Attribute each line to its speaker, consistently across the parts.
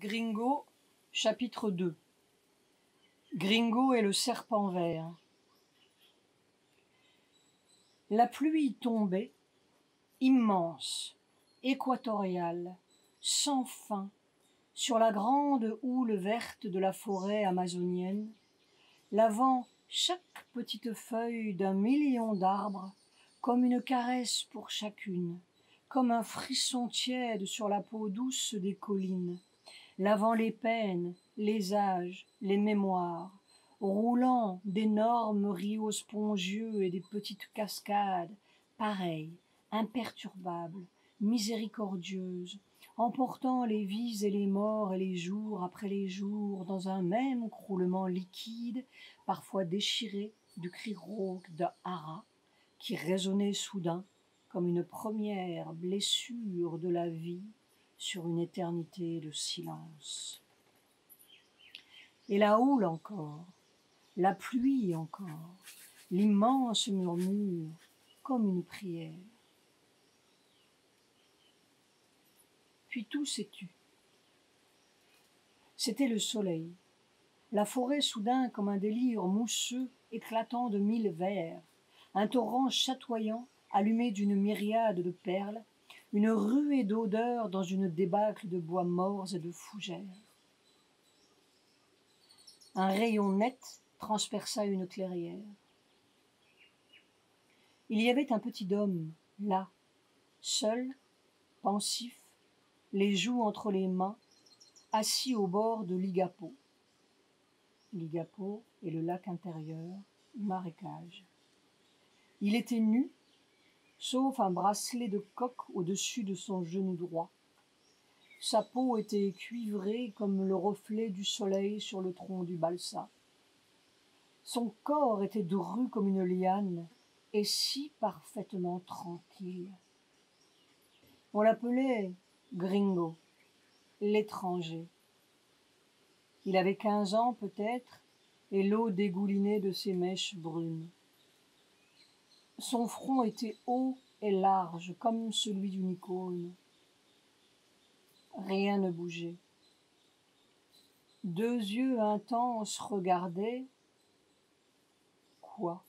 Speaker 1: Gringo, chapitre 2. Gringo et le serpent vert. La pluie tombait, immense, équatoriale, sans fin, sur la grande houle verte de la forêt amazonienne, lavant chaque petite feuille d'un million d'arbres, comme une caresse pour chacune, comme un frisson tiède sur la peau douce des collines, lavant les peines, les âges, les mémoires, roulant d'énormes rios spongieux et des petites cascades, pareilles, imperturbables, miséricordieuses, emportant les vies et les morts et les jours après les jours dans un même croulement liquide, parfois déchiré du cri rauque de Hara, qui résonnait soudain comme une première blessure de la vie sur une éternité de silence. Et la houle encore, la pluie encore, l'immense murmure comme une prière. Puis tout s'est tu. C'était le soleil, la forêt soudain comme un délire mousseux éclatant de mille vers, un torrent chatoyant allumé d'une myriade de perles, une ruée d'odeurs dans une débâcle de bois morts et de fougères. Un rayon net transperça une clairière. Il y avait un petit homme, là, seul, pensif, les joues entre les mains, assis au bord de l'Igapo. L'Igapo est le lac intérieur, marécage. Il était nu, sauf un bracelet de coq au-dessus de son genou droit. Sa peau était cuivrée comme le reflet du soleil sur le tronc du balsa. Son corps était dru comme une liane et si parfaitement tranquille. On l'appelait Gringo, l'étranger. Il avait 15 ans peut-être, et l'eau dégoulinait de ses mèches brunes. Son front était haut et large, comme celui d'une icône. Rien ne bougeait. Deux yeux intenses regardaient. Quoi?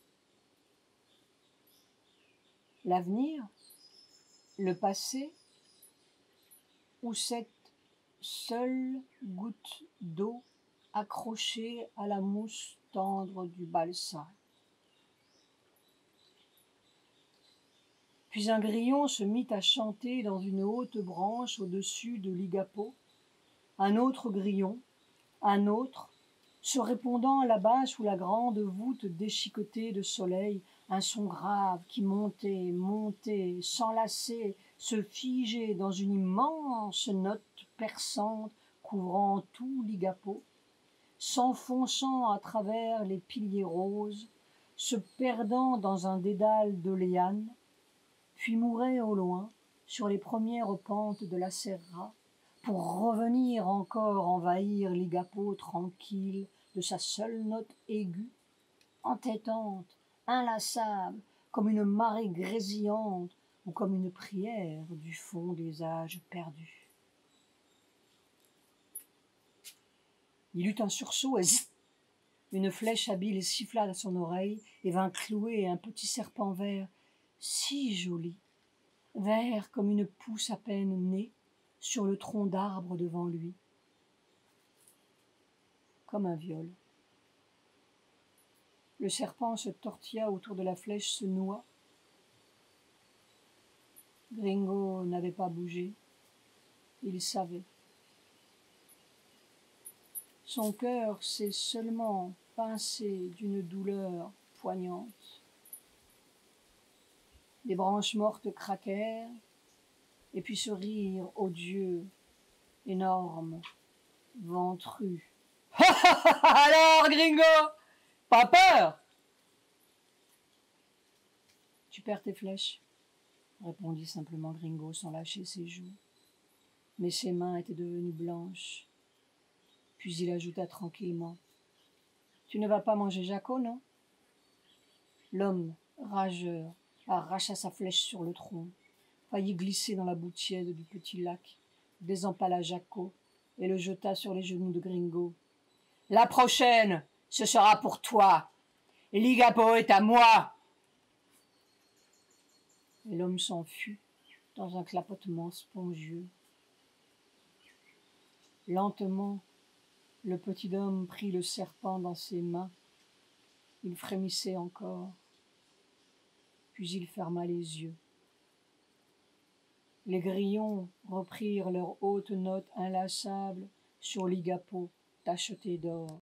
Speaker 1: L'avenir? Le passé? Ou cette seule goutte d'eau accrochée à la mousse tendre du balsa? Puis un grillon se mit à chanter dans une haute branche au-dessus de l'Igapo, un autre grillon, un autre, se répondant là-bas sous la grande voûte déchiquetée de soleil, un son grave qui montait, montait, s'enlaçait, se figeait dans une immense note perçante couvrant tout l'Igapo, s'enfonçant à travers les piliers roses, se perdant dans un dédale de lianes, puis mourait au loin sur les premières pentes de la serra, pour revenir encore envahir l'Igapo tranquille de sa seule note aiguë, entêtante, inlassable, comme une marée grésillante ou comme une prière du fond des âges perdus. Il eut un sursaut et zzt, une flèche habile siffla à son oreille et vint clouer un petit serpent vert, si joli, vert comme une pousse à peine née, sur le tronc d'arbre devant lui, comme un viol. Le serpent se tortilla autour de la flèche, se noua. Gringo n'avait pas bougé. Il savait. Son cœur s'est seulement pincé d'une douleur poignante. Des branches mortes craquèrent, et puis ce rire odieux, énorme, ventru. « Alors, Gringo, pas peur ?»« Tu perds tes flèches, » répondit simplement Gringo sans lâcher ses joues. Mais ses mains étaient devenues blanches. Puis il ajouta tranquillement, « Tu ne vas pas manger Jaco, non ?» L'homme, rageur, arracha sa flèche sur le tronc, faillit glisser dans la boue tiède du petit lac, désempala Jaco, et le jeta sur les genoux de Gringo. « La prochaine, ce sera pour toi. Ligapo est à moi !» Et l'homme s'enfuit dans un clapotement spongieux. Lentement, le petit homme prit le serpent dans ses mains. Il frémissait encore, puis il ferma les yeux. Les grillons reprirent leur haute note inlassable sur Ligapo tacheté d'or.